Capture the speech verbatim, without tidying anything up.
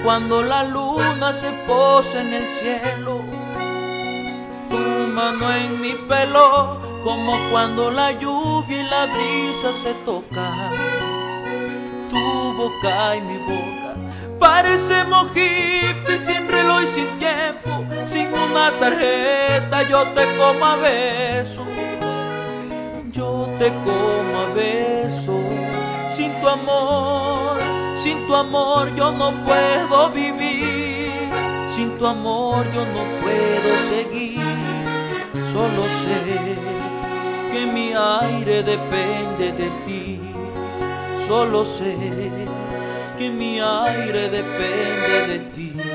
cuando la luna se posa en el cielo, tu mano en mi pelo, como cuando la lluvia y la brisa se tocan, tu boca y mi boca parecemos hippies sin reloj y sin tiempo, sin una tarjeta. Yo te como a besos, yo te como a besos. Sin tu amor, sin tu amor yo no puedo vivir. Sin tu amor yo no puedo seguir. Solo sé que mi aire depende de ti. Solo sé que mi aire depende de ti.